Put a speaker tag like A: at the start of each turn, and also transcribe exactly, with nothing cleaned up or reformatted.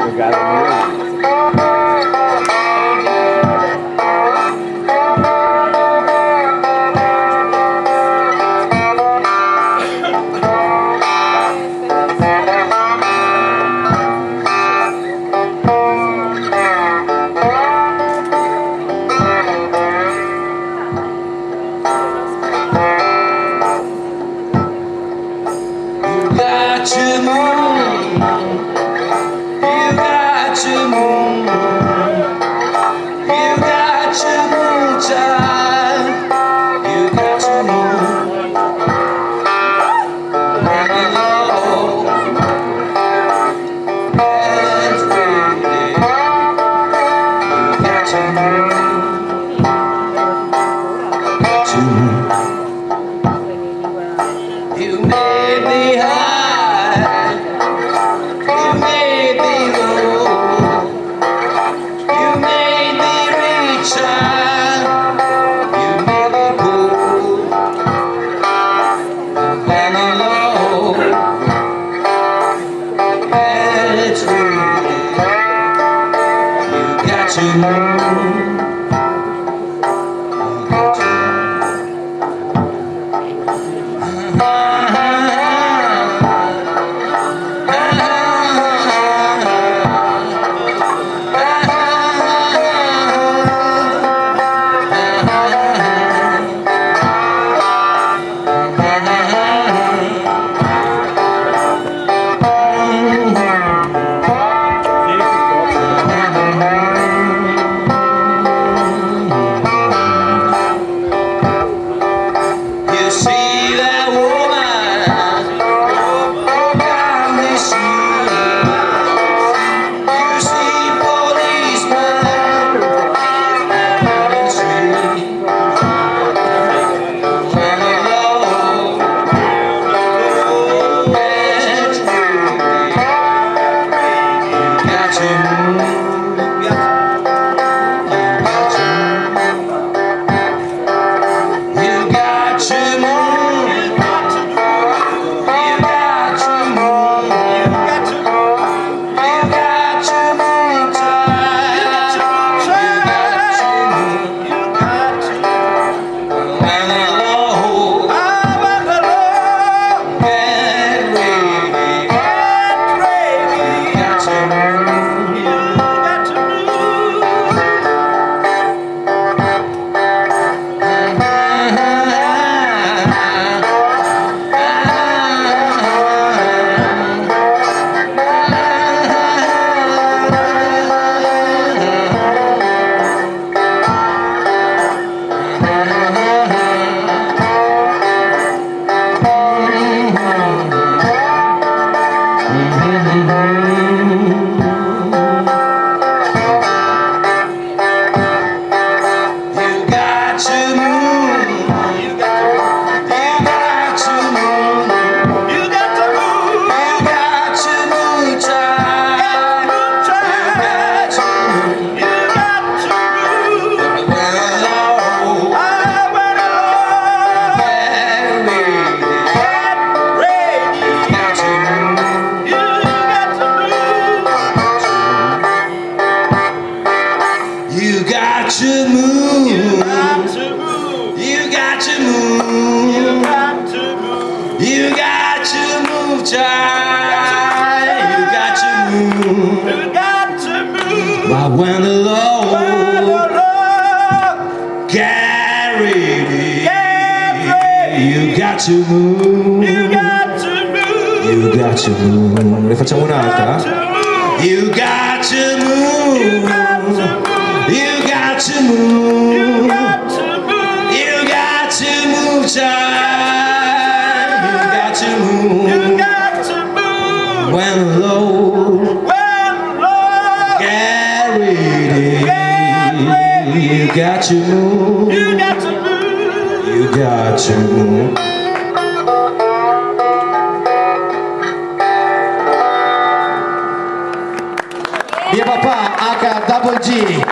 A: Ne facciamo un'altra? You got to move. You got to move. You got to move. You got to move. You got to move, child. You got to move. You got to move. When low, when low, get ready. Get ready. You got to move. You got to move. You got to move.
B: Mio papà H double G